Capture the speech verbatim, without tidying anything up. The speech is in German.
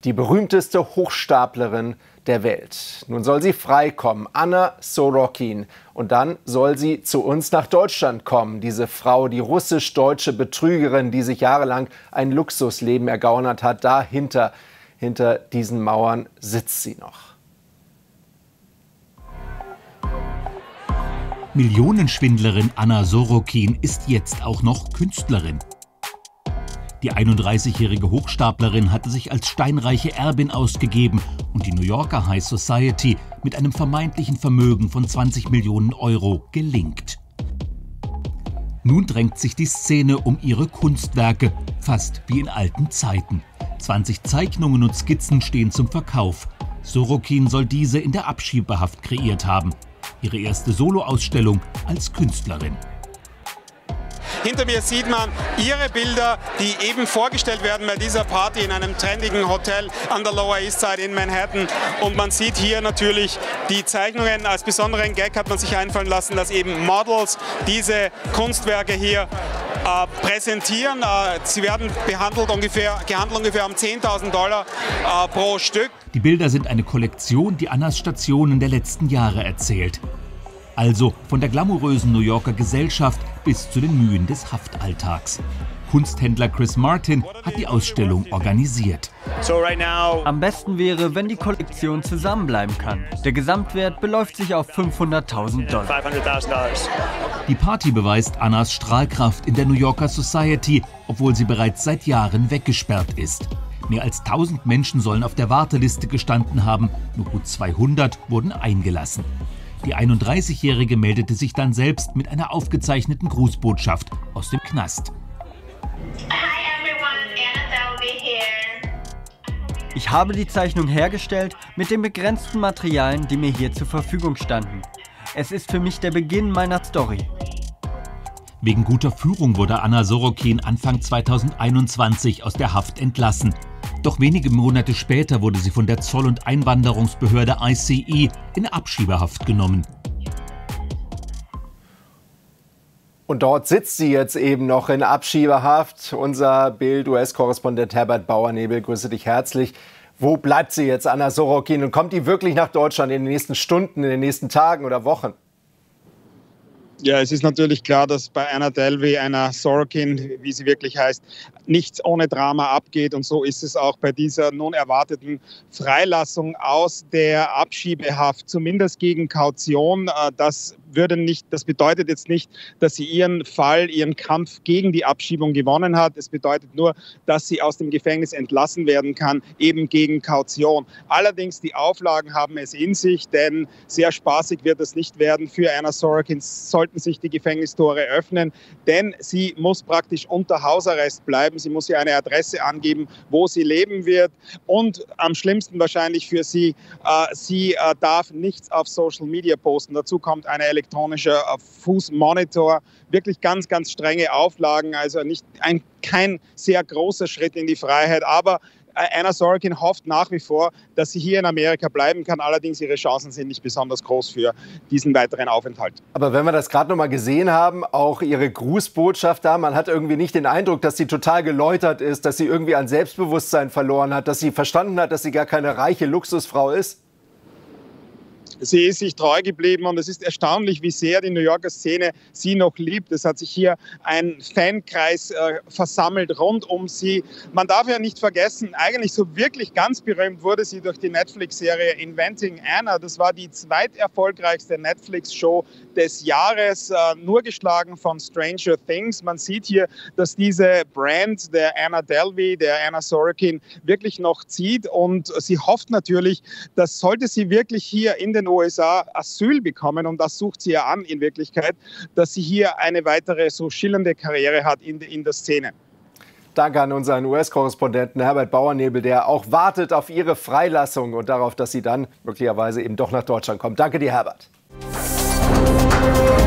die berühmteste Hochstaplerin der Welt. Nun soll sie freikommen, Anna Sorokin. Und dann soll sie zu uns nach Deutschland kommen. Diese Frau, die russisch-deutsche Betrügerin, die sich jahrelang ein Luxusleben ergaunert hat, dahinter, hinter diesen Mauern sitzt sie noch. Millionenschwindlerin Anna Sorokin ist jetzt auch noch Künstlerin. Die einunddreißigjährige Hochstaplerin hatte sich als steinreiche Erbin ausgegeben und die New Yorker High Society mit einem vermeintlichen Vermögen von zwanzig Millionen Euro gelingt. Nun drängt sich die Szene um ihre Kunstwerke, fast wie in alten Zeiten. zwanzig Zeichnungen und Skizzen stehen zum Verkauf. Sorokin soll diese in der Abschiebehaft kreiert haben. Ihre erste Soloausstellung als Künstlerin. Hinter mir sieht man ihre Bilder, die eben vorgestellt werden bei dieser Party in einem trendigen Hotel an der Lower East Side in Manhattan. Und man sieht hier natürlich die Zeichnungen. Als besonderen Gag hat man sich einfallen lassen, dass eben Models diese Kunstwerke hier äh, präsentieren. Äh, sie werden behandelt ungefähr, gehandelt ungefähr um zehntausend Dollar äh, pro Stück. Die Bilder sind eine Kollektion, die Annas Stationen der letzten Jahre erzählt. Also von der glamourösen New Yorker Gesellschaft bis zu den Mühen des Haftalltags. Kunsthändler Chris Martin hat die Ausstellung organisiert. Am besten wäre, wenn die Kollektion zusammenbleiben kann. Der Gesamtwert beläuft sich auf fünfhunderttausend Dollar. Die Party beweist Annas Strahlkraft in der New Yorker Society, obwohl sie bereits seit Jahren weggesperrt ist. Mehr als tausend Menschen sollen auf der Warteliste gestanden haben, nur gut zweihundert wurden eingelassen. Die einunddreißigjährige meldete sich dann selbst mit einer aufgezeichneten Grußbotschaft aus dem Knast. Ich habe die Zeichnung hergestellt mit den begrenzten Materialien, die mir hier zur Verfügung standen. Es ist für mich der Beginn meiner Story. Wegen guter Führung wurde Anna Sorokin Anfang zweitausendeinundzwanzig aus der Haft entlassen. Doch wenige Monate später wurde sie von der Zoll- und Einwanderungsbehörde I C E in Abschiebehaft genommen. Und dort sitzt sie jetzt eben noch in Abschiebehaft. Unser Bild-U S-Korrespondent Herbert Bauernebel, grüße dich herzlich. Wo bleibt sie jetzt, Anna Sorokin? Und kommt die wirklich nach Deutschland in den nächsten Stunden, in den nächsten Tagen oder Wochen? Ja, es ist natürlich klar, dass bei Anna Delvey, einer Sorokin, wie sie wirklich heißt, nichts ohne Drama abgeht. Und so ist es auch bei dieser nun erwarteten Freilassung aus der Abschiebehaft, zumindest gegen Kaution. Das würde nicht, das bedeutet jetzt nicht, dass sie ihren Fall, ihren Kampf gegen die Abschiebung gewonnen hat. Es bedeutet nur, dass sie aus dem Gefängnis entlassen werden kann, eben gegen Kaution. Allerdings, die Auflagen haben es in sich, denn sehr spaßig wird es nicht werden für Anna Sorokin, sollten sich die Gefängnistore öffnen, denn sie muss praktisch unter Hausarrest bleiben. Sie muss hier eine Adresse angeben, wo sie leben wird. Und am schlimmsten wahrscheinlich für sie, äh, sie äh, darf nichts auf Social Media posten. Dazu kommt eine elektronischer Fußmonitor, wirklich ganz, ganz strenge Auflagen, also nicht ein, kein sehr großer Schritt in die Freiheit, aber Anna Sorokin hofft nach wie vor, dass sie hier in Amerika bleiben kann, allerdings ihre Chancen sind nicht besonders groß für diesen weiteren Aufenthalt. Aber wenn wir das gerade noch mal gesehen haben, auch ihre Grußbotschaft da, man hat irgendwie nicht den Eindruck, dass sie total geläutert ist, dass sie irgendwie an Selbstbewusstsein verloren hat, dass sie verstanden hat, dass sie gar keine reiche Luxusfrau ist. Sie ist sich treu geblieben und es ist erstaunlich, wie sehr die New Yorker Szene sie noch liebt. Es hat sich hier ein Fankreis äh, versammelt rund um sie. Man darf ja nicht vergessen, eigentlich so wirklich ganz berühmt wurde sie durch die Netflix-Serie Inventing Anna. Das war die zweiterfolgreichste Netflix-Show des Jahres, äh, nur geschlagen von Stranger Things. Man sieht hier, dass diese Brand der Anna Delvey, der Anna Sorokin, wirklich noch zieht und sie hofft natürlich, dass sollte sie wirklich hier in den U S A Asyl bekommen, und das sucht sie ja an in Wirklichkeit, dass sie hier eine weitere so schillernde Karriere hat in, in der Szene. Danke an unseren U S-Korrespondenten Herbert Bauernebel, der auch wartet auf ihre Freilassung und darauf, dass sie dann möglicherweise eben doch nach Deutschland kommt. Danke dir, Herbert.